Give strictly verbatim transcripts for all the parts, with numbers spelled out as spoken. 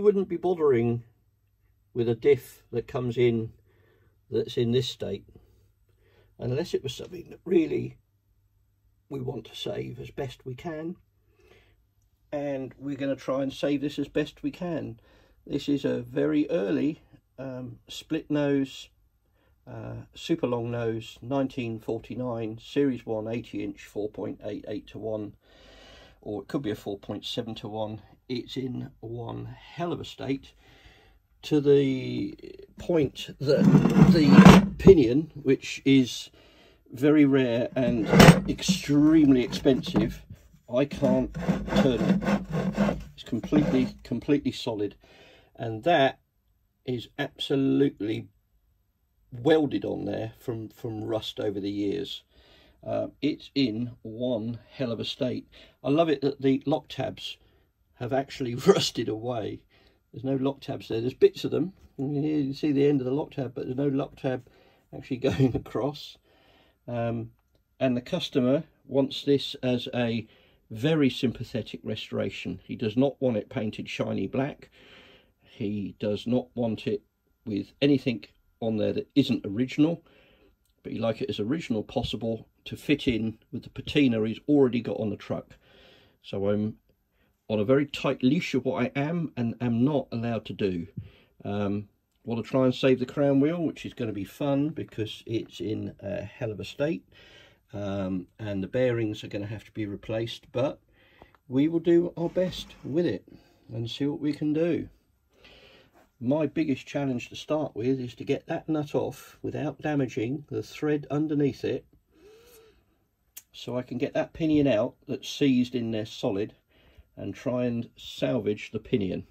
wouldn't be bothering with a diff that comes in that's in this state unless it was something that really we want to save as best we can, and we're going to try and save this as best we can. This is a very early um, split nose, uh, super long nose, nineteen forty-nine, series one, eighty inch, four point eight eight to one, or it could be a four point seven to one. It's in one hell of a state, to the point that the pinion, which is very rare and extremely expensive, I can't turn it. It's completely, completely solid. And that is absolutely welded on there from, from rust over the years. Uh, it's in one hell of a state. I love it that the lock tabs have actually rusted away. There's no lock tabs there. There's bits of them. You can see the end of the lock tab, but there's no lock tab actually going across. Um, and the customer wants this as a very sympathetic restoration. He does not want it painted shiny black. He does not want it with anything on there that isn't original, but he like it as original possible to fit in with the patina he's already got on the truck. So I'm on a very tight leash of what I am and am not allowed to do. Um, want to try and save the crown wheel, which is going to be fun because it's in a hell of a state, um, and the bearings are going to have to be replaced, but we will do our best with it and see what we can do. My biggest challenge to start with is to get that nut off without damaging the thread underneath it, so I can get that pinion out that's seized in there solid and try and salvage the pinion.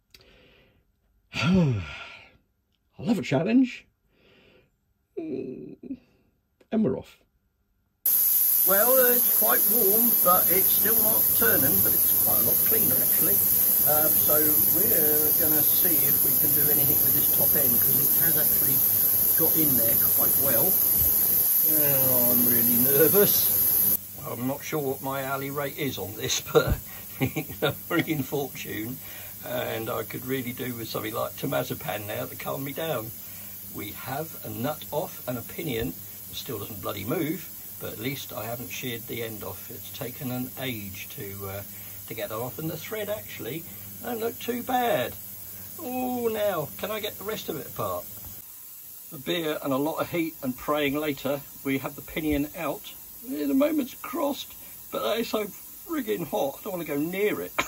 I love a challenge. And we're off. Well, it's quite warm, but it's still not turning, but it's quite a lot cleaner actually. Um, so we're going to see if we can do anything with this top end, because it has actually got in there quite well. Oh, I'm really nervous. I'm not sure what my alley rate is on this, but it's a frigging fortune. And I could really do with something like Tomazepam now to calm me down. We have a nut off and a pinion. It still doesn't bloody move, but at least I haven't sheared the end off. It's taken an age to uh, to get that off, and the thread actually don't look too bad. Oh, now can I get the rest of it apart? A beer and a lot of heat and praying later, we have the pinion out. Yeah, the moment's crossed, but that is so friggin' hot. I don't want to go near it.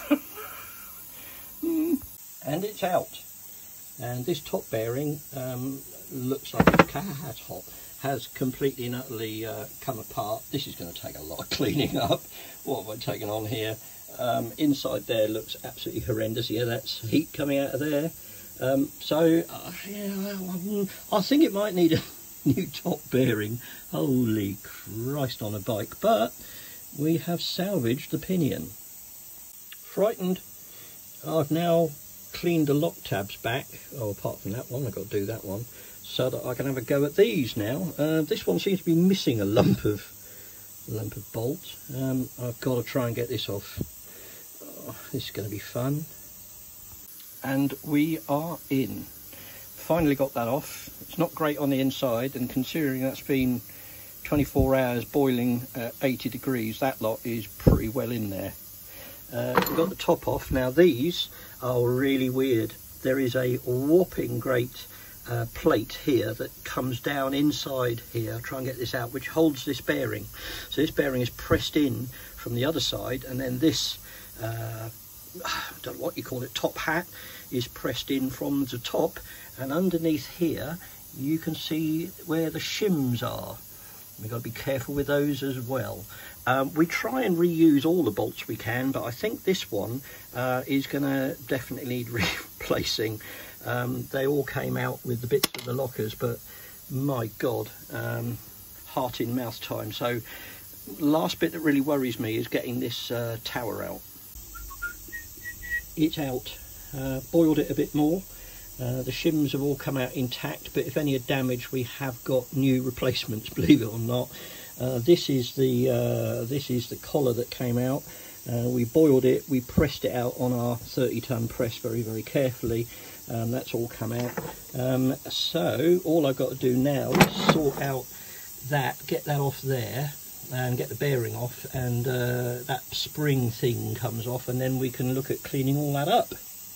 And it's out, and this top bearing um, looks like it's cat hot, has completely and utterly uh, come apart. This is going to take a lot of cleaning up. What have I taken on here? Um, inside there looks absolutely horrendous. Yeah, that's heat coming out of there. Um, so uh, yeah, I think it might need a new top bearing. Holy Christ on a bike. But we have salvaged the pinion. Frightened. I've now cleaned the lock tabs back. Oh, apart from that one, I've got to do that one, so that I can have a go at these now. Uh, this one seems to be missing a lump of a lump of bolt. Um, I've got to try and get this off. Oh, this is going to be fun. And we are in. Finally got that off. It's not great on the inside, and considering that's been twenty-four hours boiling at eighty degrees, that lot is pretty well in there. Uh, we've got the top off. Now these are really weird. There is a whopping great uh, plate here that comes down inside here. I'll try and get this out, which holds this bearing. So this bearing is pressed in from the other side, and then this, uh, I don't know what you call it, top hat is pressed in from the top, and underneath here you can see where the shims are. We've got to be careful with those as well. Um, we try and reuse all the bolts we can, but I think this one uh, is going to definitely need replacing. Um, they all came out with the bits of the lockers, but my God, um, heart in mouth time. So last bit that really worries me is getting this uh, tower out. It's out. Uh, boiled it a bit more. Uh, the shims have all come out intact, but if any are damaged, we have got new replacements, believe it or not. Uh, this is the uh, this is the collar that came out, Uh, we boiled it, we pressed it out on our thirty ton press very, very carefully. Um, that's all come out. Um, so all I've got to do now is sort out that, get that off there, and get the bearing off, and uh, that spring thing comes off, and then we can look at cleaning all that up.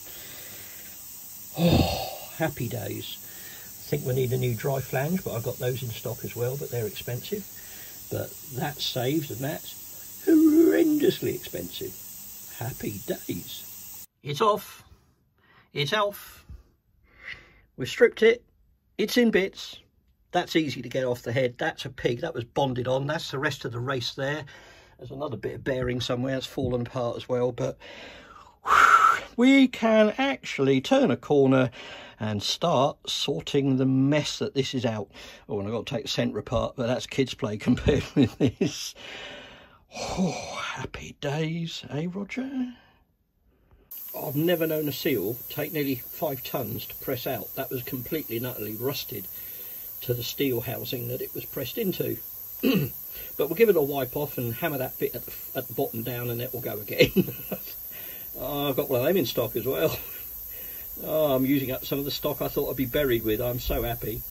Oh, happy days. I think we need a new dry flange, but I've got those in stock as well, but they're expensive. But that's saved, and that's horrendously expensive. Happy days. It's off. It's off. We've stripped it. It's in bits. That's easy to get off the head. That's a pig. That was bonded on. That's the rest of the race there. There's another bit of bearing somewhere. It's fallen apart as well. But whew, we can actually turn a corner and start sorting the mess that this is out. Oh, and I've got to take the centre apart, but that's kids' play compared with this. Oh, happy days, eh, Roger? I've never known a seal take nearly five tons to press out. That was completely and utterly rusted to the steel housing that it was pressed into. But we'll give it a wipe off and hammer that bit at the, at the bottom down, and it will go again. Oh, I've got one of them in stock as well. Oh, I'm using up some of the stock I thought I'd be buried with. I'm so happy.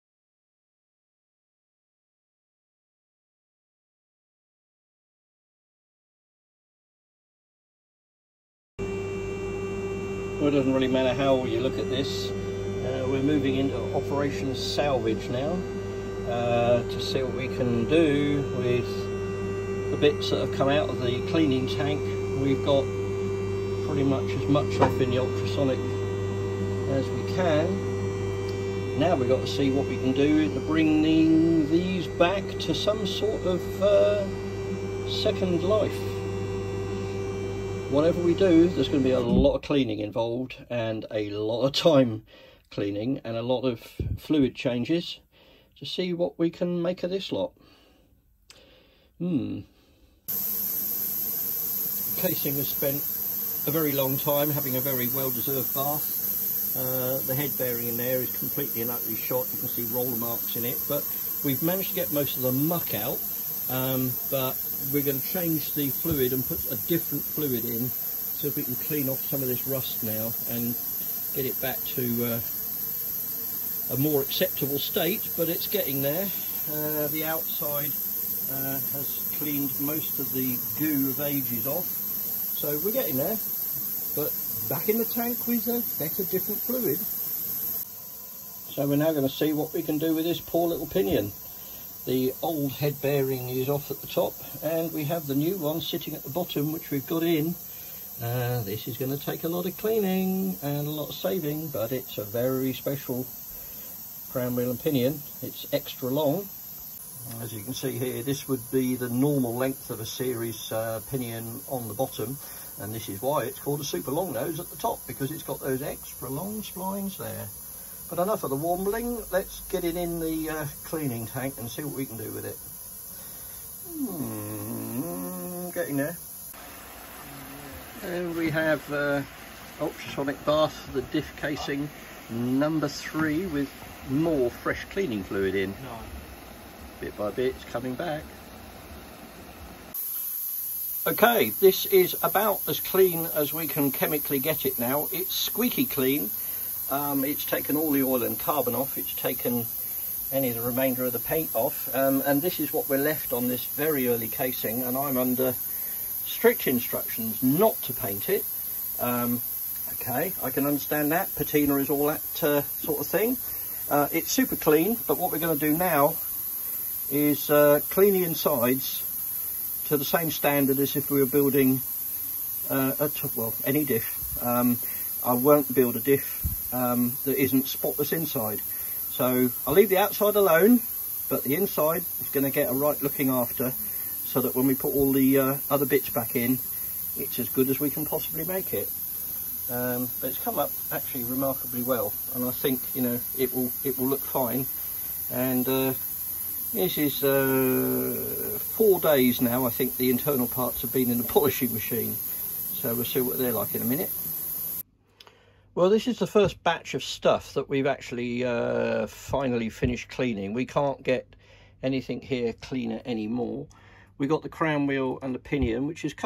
Well, it doesn't really matter how you look at this. Uh, we're moving into Operation Salvage now, uh, to see what we can do with the bits that have come out of the cleaning tank. We've got pretty much as much off in the ultrasonic as we can. Now we've got to see what we can do to bring the, these back to some sort of uh, second life. Whatever we do, there's going to be a lot of cleaning involved, and a lot of time cleaning, and a lot of fluid changes to see what we can make of this lot. Hmm. Casing has spent a very long time having a very well-deserved bath. Uh, the head bearing in there is completely and utterly shot. You can see roller marks in it, but we've managed to get most of the muck out. Um, but we're going to change the fluid and put a different fluid in, so if we can clean off some of this rust now and get it back to uh, a more acceptable state. But it's getting there. Uh, the outside uh, has cleaned most of the goo of ages off, so we're getting there. But back in the tank with a better, different fluid. So we're now going to see what we can do with this poor little pinion. The old head bearing is off at the top, and we have the new one sitting at the bottom, which we've got in. Uh, this is going to take a lot of cleaning and a lot of saving, but it's a very special crown wheel and pinion. It's extra long. As you can see here, this would be the normal length of a series uh, pinion on the bottom, and this is why it's called a super long nose at the top, because it's got those extra long splines there. But enough of the warbling, let's get it in the uh, cleaning tank and see what we can do with it. Hmm, getting there. And we have uh, ultrasonic bath, the diff casing number three, with more fresh cleaning fluid in. Bit by bit, it's coming back. Okay, this is about as clean as we can chemically get it now. It's squeaky clean. Um, it's taken all the oil and carbon off. It's taken any of the remainder of the paint off. Um, and this is what we're left on this very early casing. And I'm under strict instructions not to paint it. Um, okay, I can understand that. Patina is all that uh, sort of thing. Uh, it's super clean, but what we're going to do now is uh, clean the insides to the same standard as if we were building uh, a t well any diff. Um, I won't build a diff um, that isn't spotless inside. So I'll leave the outside alone, but the inside is going to get a right looking after, so that when we put all the uh, other bits back in, it's as good as we can possibly make it. Um, but it's come up actually remarkably well, and I think, you know, it will it will look fine. And uh, this is uh, four days now. I think the internal parts have been in the polishing machine, so we'll see what they're like in a minute. Well, this is the first batch of stuff that we've actually uh, finally finished cleaning. We can't get anything here cleaner anymore. We got the crown wheel and the pinion, which has come up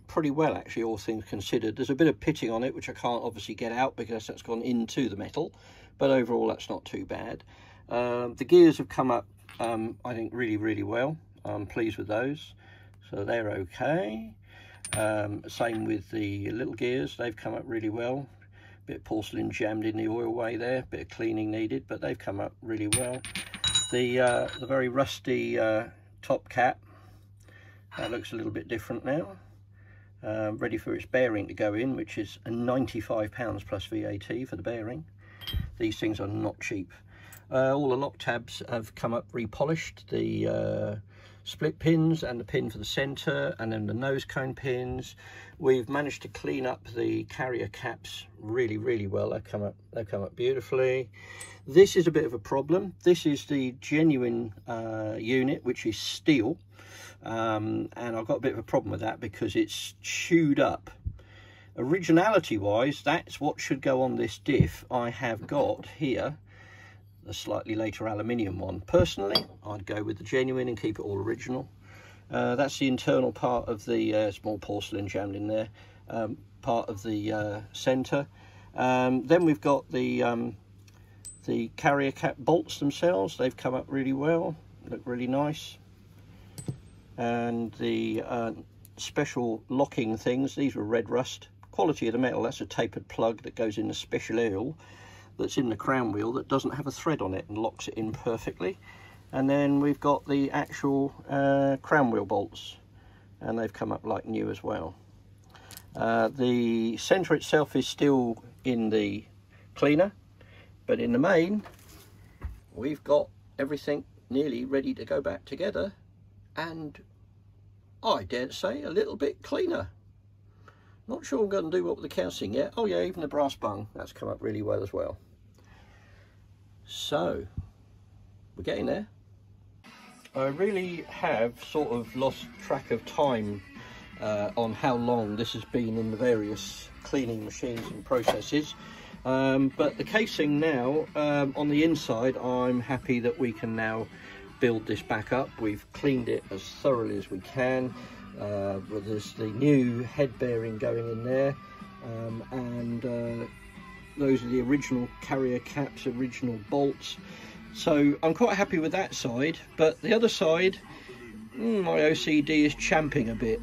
pretty well, actually, all things considered. There's a bit of pitting on it, which I can't obviously get out because that's gone into the metal, but overall that's not too bad. Um, the gears have come up, um, I think, really, really well. I'm pleased with those, so they're okay. Um, same with the little gears, they've come up really well. Bit of porcelain jammed in the oil way there, bit of cleaning needed, but they've come up really well. The, uh, the very rusty uh, top cap, that looks a little bit different now. Um, ready for its bearing to go in, which is ninety-five pounds plus V A T for the bearing. These things are not cheap. Uh, all the lock tabs have come up repolished. The uh, split pins and the pin for the centre, and then the nose cone pins. We've managed to clean up the carrier caps really, really well. They've come up, they've come up beautifully. This is a bit of a problem. This is the genuine uh, unit, which is steel. Um, and I've got a bit of a problem with that because it's chewed up. Originality wise, that's what should go on this diff. I have got here a slightly later aluminium one. Personally, I'd go with the genuine and keep it all original. Uh, that's the internal part of the uh, small porcelain jammed in there, um, part of the uh, centre. Um, then we've got the um, the carrier cap bolts themselves. They've come up really well, look really nice. And the uh, special locking things, these were red rust. Quality of the metal, that's a tapered plug that goes in the special oil that's in the crown wheel that doesn't have a thread on it and locks it in perfectly. And then we've got the actual uh, crown wheel bolts, and they've come up like new as well. Uh, the centre itself is still in the cleaner, but in the main we've got everything nearly ready to go back together, and I dare to say a little bit cleaner. Not sure I'm going to do what with the casting yet. Oh yeah, even the brass bung, that's come up really well as well. So we're getting there. I really have sort of lost track of time uh, on how long this has been in the various cleaning machines and processes. Um, but the casing now, um, on the inside, I'm happy that we can now build this back up. We've cleaned it as thoroughly as we can. Uh, there's the new head bearing going in there, um, and uh, those are the original carrier caps, original bolts. So I'm quite happy with that side, but the other side, mm, my O C D is champing a bit.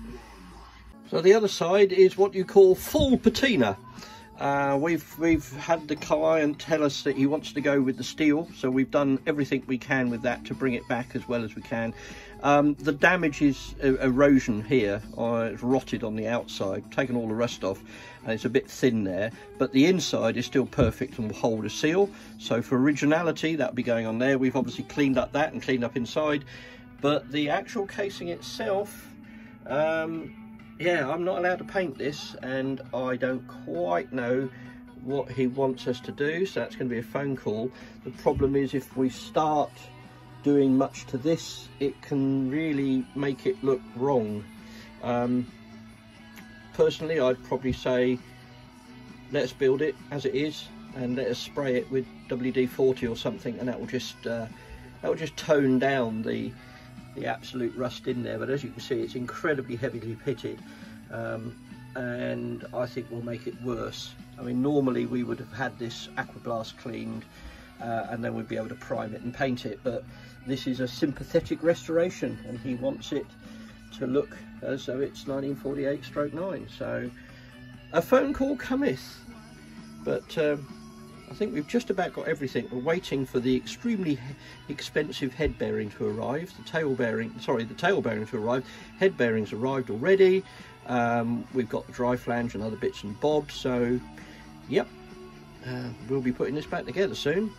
So the other side is what you call full patina. Uh, we've we've had the client tell us that he wants to go with the steel, so we've done everything we can with that to bring it back as well as we can. Um, the damage is uh, erosion here. Uh, it's rotted on the outside, taken all the rust off, and it's a bit thin there, but the inside is still perfect and will hold a seal. So for originality, that'll be going on there. We've obviously cleaned up that and cleaned up inside, but the actual casing itself, um, yeah, I'm not allowed to paint this, and I don't quite know what he wants us to do, so that's going to be a phone call. The problem is, if we start doing much to this, it can really make it look wrong. Um, personally, I'd probably say let us build it as it is and let us spray it with W D forty or something, and that will just uh, that will just tone down the the absolute rust in there. But as you can see, it's incredibly heavily pitted, um, and I think will make it worse. I mean, normally we would have had this aquablast cleaned uh, and then we'd be able to prime it and paint it, but this is a sympathetic restoration and he wants it to look as though it's nineteen forty-eight stroke nine. So a phone call cometh, but um, I think we've just about got everything. We're waiting for the extremely expensive head bearing to arrive, the tail bearing, sorry, the tail bearing to arrive. Head bearings arrived already. Um, we've got the dry flange and other bits and bobs. So, yep, uh, we'll be putting this back together soon.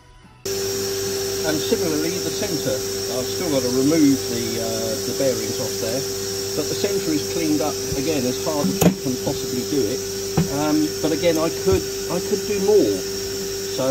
And similarly, the centre, I've still got to remove the uh, the bearings off there, but the centre is cleaned up again as hard as you can possibly do it. Um, but again, I could I could do more. So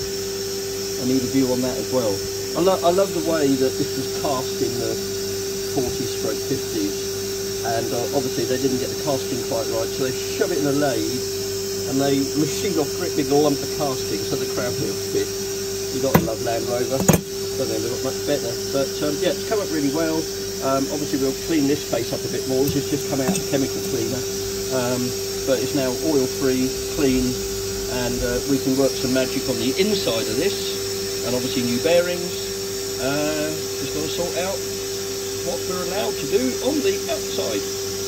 I need a view on that as well. I, lo I love the way that this was cast in the forties stroke fifties, and uh, obviously they didn't get the casting quite right, so they shove it in a lathe and they machine off a great big lump of casting so the crown wheels fit. You got to love Land Rover. Don't know, they look much better, but um, yeah, it's come up really well. Um, obviously we'll clean this face up a bit more. This has just come out of the chemical cleaner. um, but it's now oil free, clean, and uh, we can work some magic on the inside of this, and obviously new bearings. Uh, just got to sort out what we're allowed to do on the outside.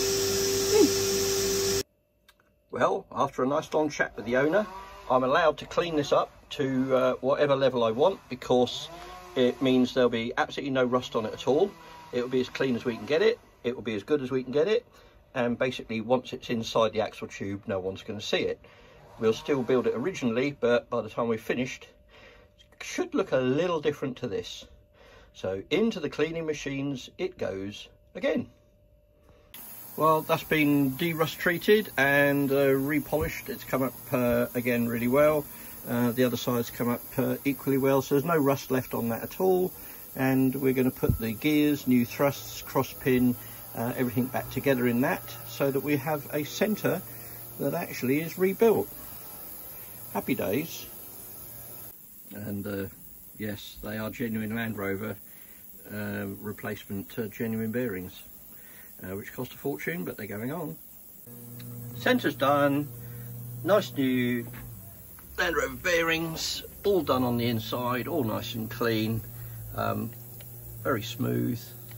Hmm. Well, after a nice long chat with the owner, I'm allowed to clean this up to uh, whatever level I want, because it means there'll be absolutely no rust on it at all. It will be as clean as we can get it. It will be as good as we can get it. And basically, once it's inside the axle tube, no one's going to see it. We'll still build it originally, but by the time we've finished, it should look a little different to this. So into the cleaning machines it goes again. Well, that's been de-rust treated and uh, repolished. It's come up uh, again really well. Uh, the other side's come up uh, equally well, so there's no rust left on that at all. And we're going to put the gears, new thrusts, cross pin, uh, everything back together in that, so that we have a centre that actually is rebuilt. Happy days. And uh, yes, they are genuine Land Rover uh, replacement uh, genuine bearings, uh, which cost a fortune, but they're going on. Centre's done, nice new Land Rover bearings, all done on the inside, all nice and clean, um, very smooth,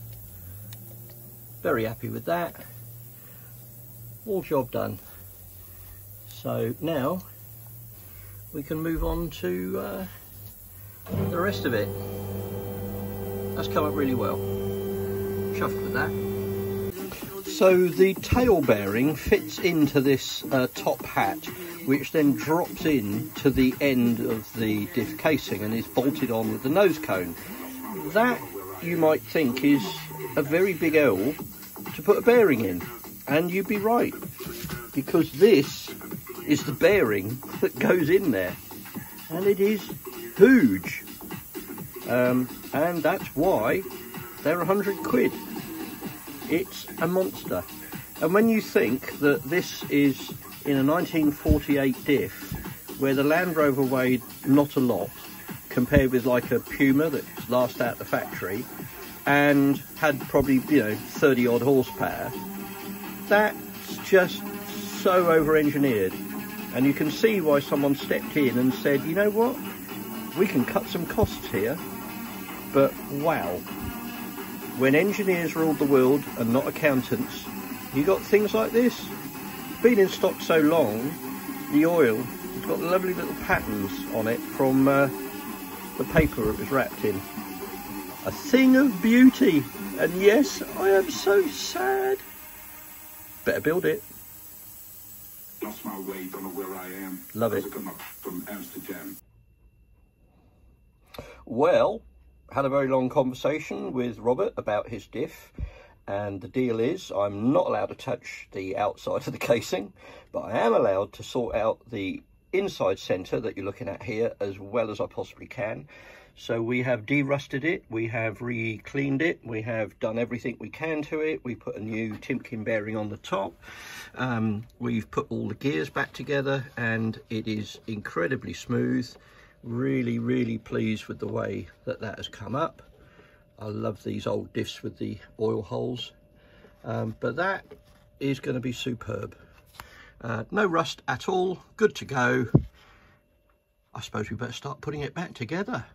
very happy with that, all job done. So now we can move on to uh, the rest of it. That's come up really well, chuffed with that. So the tail bearing fits into this uh, top hat, which then drops in to the end of the diff casing and is bolted on with the nose cone. That, you might think, is a very big L to put a bearing in, and you'd be right, because this is the bearing that goes in there, and it is huge, um, and that's why they're a hundred quid. It's a monster. And when you think that this is in a nineteen forty-eight diff, where the Land Rover weighed not a lot, compared with like a Puma that's last out the factory, and had probably, you know, thirty odd horsepower, that's just so over-engineered. And you can see why someone stepped in and said, you know what, we can cut some costs here. But wow, when engineers ruled the world and not accountants, you got things like this. Been in stock so long, the oil has got lovely little patterns on it from uh, the paper it was wrapped in. A thing of beauty, and yes, I am so sad. Better build it. Lost my way, don't know where I am. Love it. I come up from Amsterdam. Well, had a very long conversation with Robert about his diff, and the deal is I'm not allowed to touch the outside of the casing, but I am allowed to sort out the inside centre that you're looking at here as well as I possibly can. So we have de-rusted it, we have re-cleaned it, we have done everything we can to it. We put a new Timken bearing on the top, um, we've put all the gears back together, and it is incredibly smooth. Really, really pleased with the way that that has come up. I love these old diffs with the oil holes, um, but that is going to be superb. Uh, no rust at all, good to go. I suppose we better start putting it back together.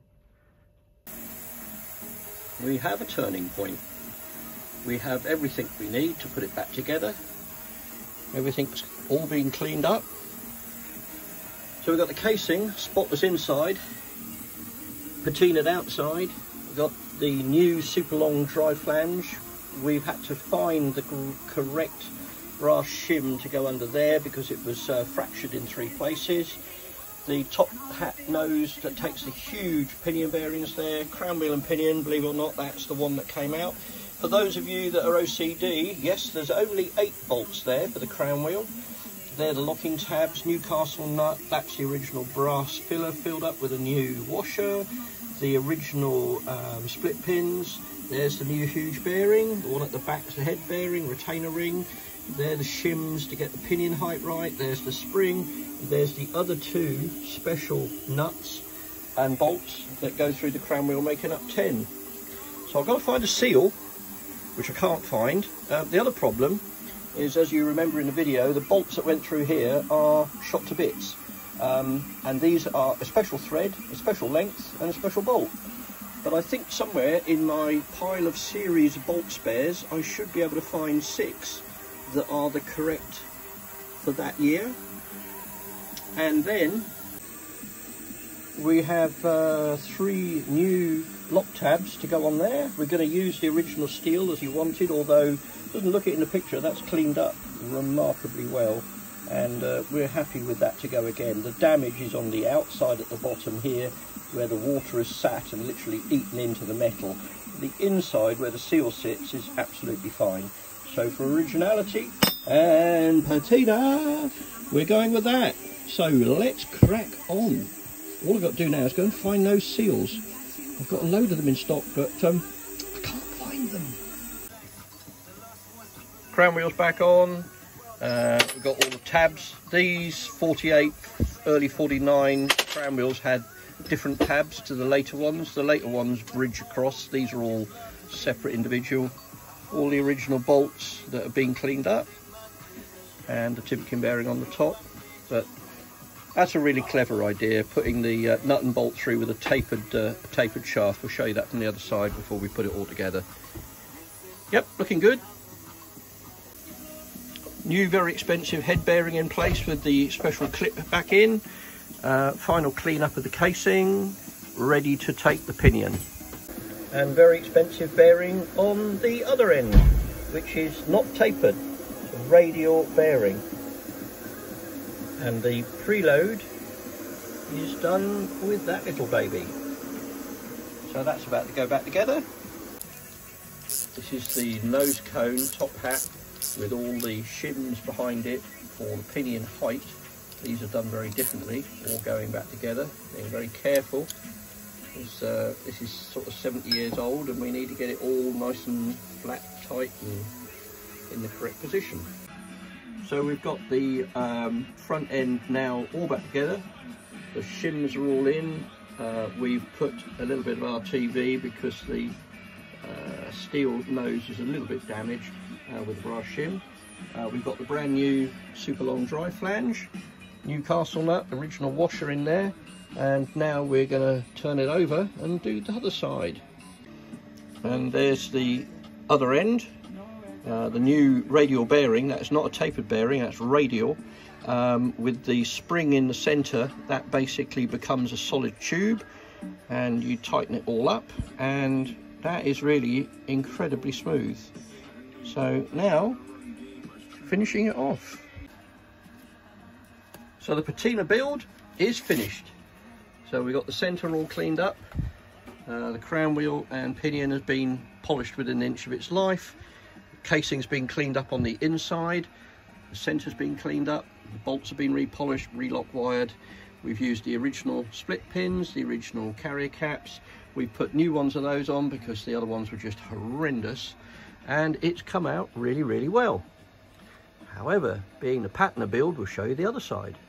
We have a turning point. We have everything we need to put it back together. Everything's all been cleaned up. So we've got the casing, spotless inside, patinaed outside. We've got the new super long dry flange. We've had to find the correct brass shim to go under there because it was uh, fractured in three places. The top hat nose that takes the huge pinion bearings there, crown wheel and pinion, believe it or not, that's the one that came out. For those of you that are O C D, yes, there's only eight bolts there for the crown wheel. They're the locking tabs, Newcastle nut, that's the original brass filler filled up with a new washer, the original um, split pins, there's the new huge bearing, the one at the back is the head bearing, retainer ring, they're the shims to get the pinion height right, there's the spring, there's the other two special nuts and bolts that go through the crown wheel, making up ten. So I've got to find a seal, which I can't find. Uh, the other problem is, as you remember in the video, the bolts that went through here are shot to bits. Um, and these are a special thread, a special length and a special bolt. But I think somewhere in my pile of series bolt spares I should be able to find six that are the correct for that year. And then we have uh, three new lock tabs to go on there. We're going to use the original steel as you wanted, although it doesn't look it in the picture, that's cleaned up remarkably well, and uh, we're happy with that to go again. The damage is on the outside at the bottom here, where the water has sat and literally eaten into the metal. The inside where the seal sits is absolutely fine. So for originality and patina, we're going with that. So let's crack on. All I've got to do now is go and find those seals. I've got a load of them in stock, but um, I can't find them. Crown wheels back on. Uh, we've got all the tabs. These forty-eight, early forty-nine crown wheels had different tabs to the later ones. The later ones bridge across. These are all separate individual. All the original bolts that have been cleaned up, and the Timken bearing on the top. But that's a really clever idea, putting the uh, nut and bolt through with a tapered uh, tapered shaft. We'll show you that from the other side before we put it all together. Yep, looking good. New very expensive head bearing in place with the special clip back in. Uh, final clean up of the casing, ready to take the pinion. And very expensive bearing on the other end, which is not tapered, it's a radial bearing. And the preload is done with that little baby. So that's about to go back together. This is the nose cone top hat with all the shims behind it for the pinion height. These are done very differently, all going back together. Being very careful. This, uh, this is sort of seventy years old and we need to get it all nice and flat, tight and in the correct position. So we've got the um, front end now all back together. The shims are all in. Uh, we've put a little bit of R T V because the uh, steel nose is a little bit damaged uh, with the brass shim. Uh, we've got the brand new super long dry flange, Newcastle nut, original washer in there, and now we're going to turn it over and do the other side. And there's the other end. Uh, the new radial bearing. That's not a tapered bearing, that's radial, um, with the spring in the center. That basically becomes a solid tube and you tighten it all up, and that is really incredibly smooth. So now finishing it off. So the patina build is finished. So we got the center all cleaned up, uh, the crown wheel and pinion has been polished within an inch of its life. Casing's been cleaned up on the inside, the centre's been cleaned up, the bolts have been repolished, relock wired. We've used the original split pins, the original carrier caps. We've put new ones of those on because the other ones were just horrendous, and it's come out really, really well. However, being the patina build, we'll show you the other side.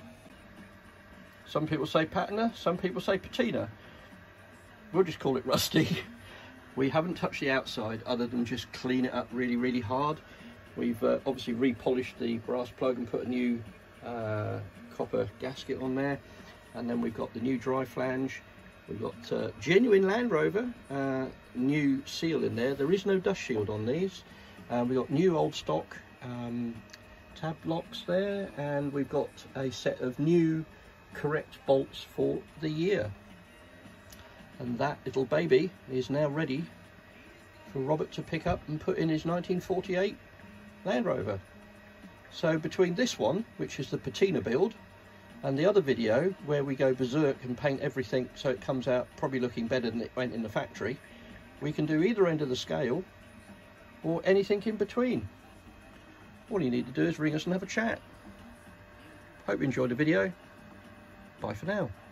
Some people say patina, some people say patina. We'll just call it rusty. We haven't touched the outside other than just clean it up really, really hard. We've uh, obviously repolished the brass plug and put a new uh, copper gasket on there. And then we've got the new dry flange. We've got uh, genuine Land Rover, uh, new seal in there. There is no dust shield on these. Uh, we've got new old stock um, tab locks there. And we've got a set of new correct bolts for the year. And that little baby is now ready for Robert to pick up and put in his nineteen forty-eight Land Rover. So between this one, which is the patina build, and the other video where we go berserk and paint everything so it comes out probably looking better than it went in the factory, we can do either end of the scale or anything in between. All you need to do is ring us and have a chat. Hope you enjoyed the video. Bye for now.